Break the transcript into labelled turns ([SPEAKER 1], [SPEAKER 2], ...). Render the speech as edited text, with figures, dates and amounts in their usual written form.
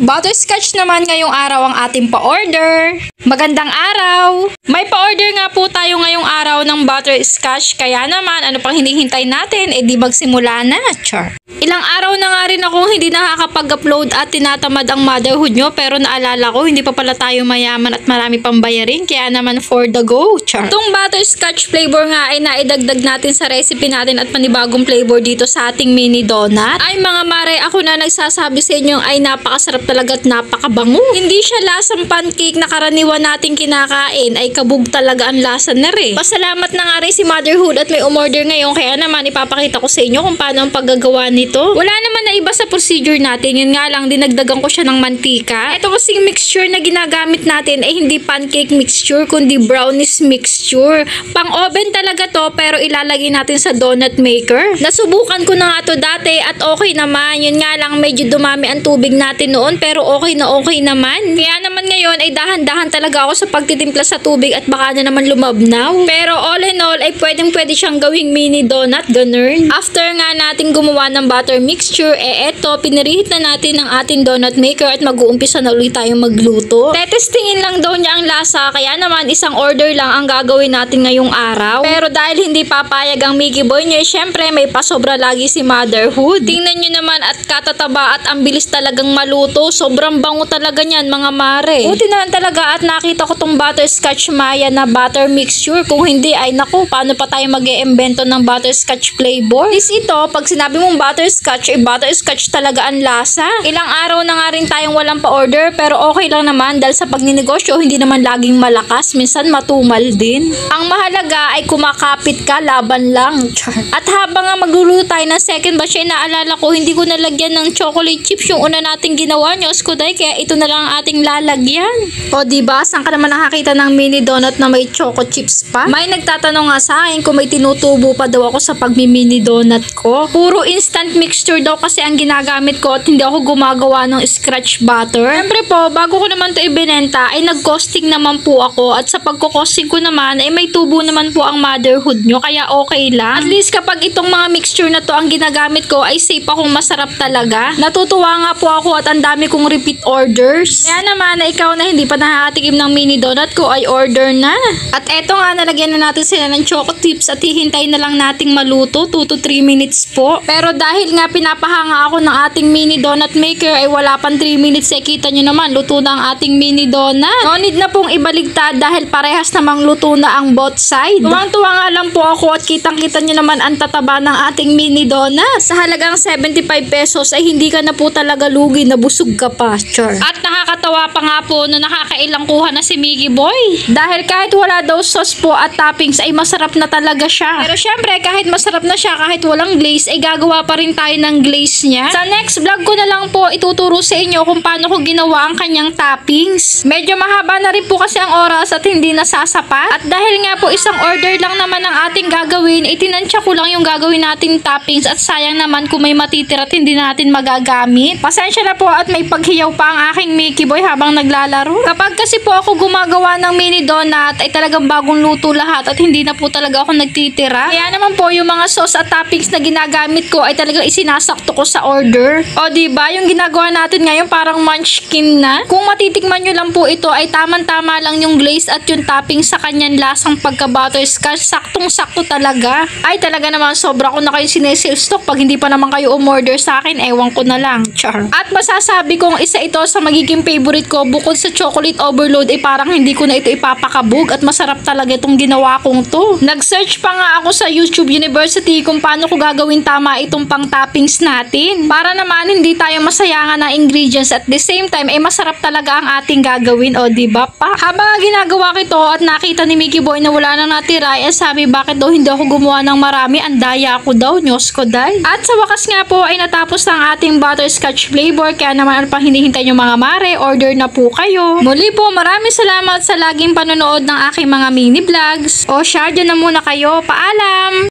[SPEAKER 1] Butterscotch naman ngayong araw ang ating pa-order. Magandang araw! May pa-order nga po tayo ngayong araw ng butterscotch. Kaya naman, ano pang hinihintay natin? Di magsimula na. Char. Ilang araw na nga rin akong hindi nakakapag-upload at tinatamad ang motherhood nyo. Pero naalala ko, hindi pa pala tayo mayaman at marami pang bayarin. Kaya naman for the go. Char. Itong butterscotch flavor nga ay naidagdag natin sa recipe natin at panibagong flavor dito sa ating mini donut. Ay mga mare, ako na nagsasabi sa inyo ay napakasarap talaga at napakabango. Hindi siya lasang pancake na karaniwan nating kinakain, ay kabog talaga ang lasa na rin. Pasalamat na nga rin si motherhood at may umorder ngayon, kaya naman ipapakita ko sa inyo kung paano ang paggagawa nito. Wala naman na iba sa procedure natin, yun nga lang dinagdagan ko siya ng mantika. Ito kasing mixture na ginagamit natin ay hindi pancake mixture kundi brownies mixture. Pang oven talaga to, pero ilalagay natin sa donut maker. Nasubukan ko na nga to dati at okay naman. Yun nga lang medyo dumami ang tubig natin noon, pero okay naman. Kaya naman ngayon ay dahan-dahan talaga ako sa pagtitimpla sa tubig at baka na naman lumabnaw. Pero all in all ay pwede siyang gawing mini donut, ganun. After nga natin gumawa ng butter mixture, eto, pinirihit na natin ang ating donut maker at mag-uumpisa na ulit tayong magluto. Tetestingin lang daw niya ang lasa, kaya naman isang order lang ang gagawin natin ngayong araw. Pero dahil hindi papayag ang Mickey Boy niya, syempre may pasobra lagi si motherhood. Tingnan nyo naman at katataba at ang bilis talagang maluto. Sobrang bango talaga niyan mga mare. Buti na lang talaga at nakita ko tong butterscotch maya na butter mixture. Kung hindi ay naku, paano pa tayo mag-iimbento ng butterscotch flavor? Is ito, pag sinabi mong butterscotch, ay butterscotch talaga ang lasa. Ilang araw na nga rin tayong walang pa-order, pero okay lang naman dahil sa pagninegosyo, hindi naman laging malakas. Minsan matumal din. Ang mahalaga ay kumakapit ka, laban lang. At habang nga magluluto tayo ng second batch, ay naalala ko, hindi ko nalagyan ng chocolate chips yung una nating ginawa nyo, Skuday, kaya ito na lang ang ating lalagyan. O diba, saan ka naman nakakita ng mini donut na may choco chips pa? May nagtatanong nga sa akin kung may tinutubo pa daw ako sa pagmi-mini donut ko. Puro instant mixture daw kasi ang ginagamit ko at hindi ako gumagawa ng scratch butter. Siyempre po, bago ko naman ito ibinenta, ay nag-costing naman po ako at sa pagko-costing ko naman, ay may tubo naman po ang motherhood nyo, kaya okay lang. At least kapag itong mga mixture na to ang ginagamit ko, ay safe akong masarap talaga. Natutuwa nga po ako at ang dami kong repeat orders. Kaya naman na ikaw na hindi pa nakakatikim ng mini donut ko ay order na. At eto nga, nalagyan na natin sila ng choco tips at hihintay na lang nating maluto 2 to 3 minutes po. Pero dahil nga pinapahanga ako ng ating mini donut maker ay wala pang 3 minutes ay kita nyo naman luto na ang ating mini donut. No need na pong ibaligtad dahil parehas namang luto na ang both side. Tuwang-tuwa nga lang po ako at kitang-kita nyo naman ang tataba ng ating mini donut. Sa halagang 75 pesos ay hindi ka na po talaga lugi na busog ka pa. Char. At nakakatawa pa nga po na nakakailang kuha na si Mickey Boy. Dahil kahit wala daw sauce po at toppings ay masarap na talaga siya. Pero syempre kahit masarap na siya, kahit walang glaze ay gagawa pa rin tayo ng glaze niya. Sa next vlog ko na lang po ituturo sa inyo kung paano ko ginawa ang kanyang toppings. Medyo mahaba na rin po kasi ang oras at hindi nasasapat. At dahil nga po isang order lang naman ang ating gagawin, itinansya ko lang yung gagawin nating toppings at sayang naman kung may matitira at hindi natin magagamit. Pasensya na po at may paghiyaw pa ang aking Mickey Boy habang naglalaro. Kapag kasi po ako gumagawa ng mini donut ay talagang bagong luto lahat at hindi na po talaga ako nagtitira. Kaya naman po yung mga sauce at toppings na ginagamit ko ay talagang isinasakto ko sa order. O diba, yung ginagawa natin ngayon parang munchkin na. Kung matitikman nyo lang po ito ay tamang-tama lang yung glaze at yung topping sa kanyang lasang pagka-butterscotch. Saktong-sakto talaga. Ay talaga naman sobra ko na kayo sinesale stock. Pag hindi pa naman kayo umorder sa akin, ewan ko na lang. Char. At masasabi kong isa ito sa magiging favorite ko bukod sa chocolate overload ay parang hindi ko na ito ipapakabog at masarap talaga itong ginawa kong to. Nag-search pa nga ako sa YouTube University kung paano ko gagawin tama itong pang toppings natin. Para naman hindi tayo masayangan ng ingredients at the same time ay masarap talaga ang ating gagawin. O diba pa? Habang ginagawa ko ito at nakita ni Mickey Boy na wala nang natira, ay sabi bakit daw hindi ako gumawa ng marami, ang daya ko daw, Diyos ko day. At sa wakas nga po ay natapos na ang ating butterscotch flavor, kaya naman ano pang hinihintay nyo mga mare, order na po kayo. Muli po, maraming salamat sa laging panonood ng aking mga mini vlogs. O siya, dyan na muna kayo. Paalam!